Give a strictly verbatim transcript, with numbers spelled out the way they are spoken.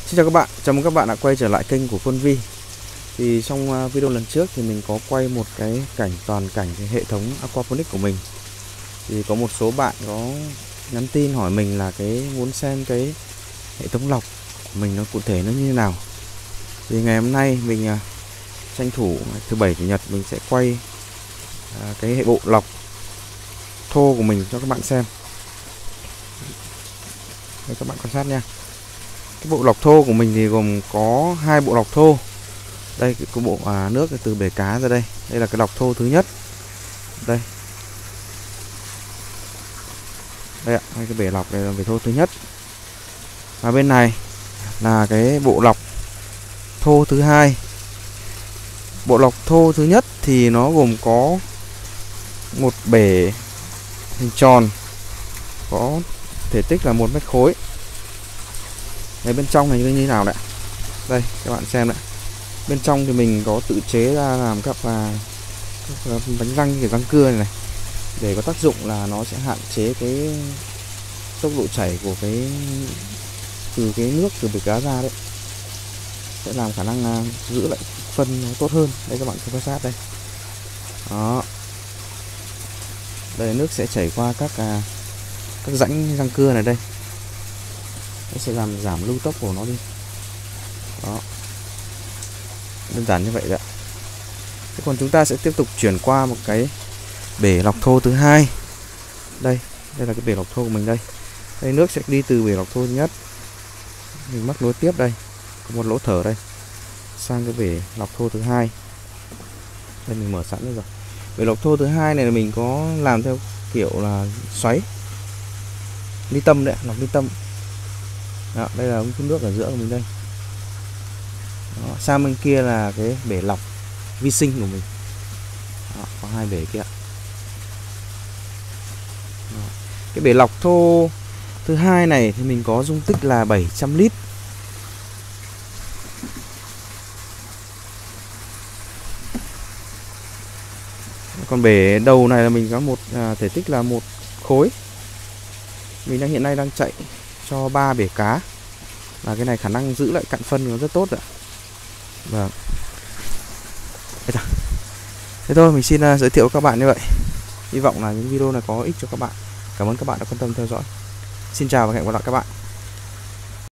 Xin chào các bạn, chào mừng các bạn đã quay trở lại kênh của Phương Vi. Thì trong video lần trước thì mình có quay một cái cảnh toàn cảnh cái hệ thống aquaponics của mình. Thì có một số bạn có nhắn tin hỏi mình là cái muốn xem cái hệ thống lọc của mình nó cụ thể nó như thế nào. Thì ngày hôm nay mình tranh thủ thứ bảy chủ nhật mình sẽ quay cái hệ bộ lọc thô của mình cho các bạn xem. Đây, các bạn quan sát nha. Cái bộ lọc thô của mình thì gồm có hai bộ lọc thô. Đây cái, cái bộ à, nước từ bể cá ra đây. Đây là cái lọc thô thứ nhất. Đây. Đây ạ, cái bể lọc này là bể thô thứ nhất. Và bên này là cái bộ lọc thô thứ hai. Bộ lọc thô thứ nhất thì nó gồm có một bể hình tròn có thể tích là một mét khối. Đây, bên trong này như thế nào đấy. Đây các bạn xem đấy. Bên trong thì mình có tự chế ra làm các, và, các bánh răng, cái răng cưa này, này để có tác dụng là nó sẽ hạn chế cái tốc độ chảy của cái từ cái nước từ bể cá ra đấy, sẽ làm khả năng giữ lại phân nó tốt hơn. Đây các bạn quan sát đây. Đó. Đây nước sẽ chảy qua các các rãnh răng cưa này đây. Nó sẽ làm giảm lưu tốc của nó đi. Đó. Đơn giản như vậy đấy. Thế còn chúng ta sẽ tiếp tục chuyển qua một cái bể lọc thô thứ hai. Đây, đây là cái bể lọc thô của mình đây. Đây nước sẽ đi từ bể lọc thô thứ nhất. Mình mắc nối tiếp đây. Có một lỗ thở đây. Sang cái bể lọc thô thứ hai. Đây mình mở sẵn đây rồi. Bể lọc thô thứ hai này là mình có làm theo kiểu là xoáy ly tâm đấy, lọc ly tâm. Đó, đây là ống phun nước ở giữa của mình đây. Đó, sang bên kia là cái bể lọc vi sinh của mình. Đó, có hai bể kia. Đó. Cái bể lọc thô thứ hai này thì mình có dung tích là bảy trăm lít. Còn bể đầu này là mình có một à, thể tích là một khối. Mình đang hiện nay đang chạy cho ba bể cá. Là cái này khả năng giữ lại cặn phân nó rất tốt ạ. Vâng. Thế thôi, mình xin uh, giới thiệu các bạn như vậy. Hy vọng là những video này có ích cho các bạn. Cảm ơn các bạn đã quan tâm theo dõi. Xin chào và hẹn gặp lại các bạn.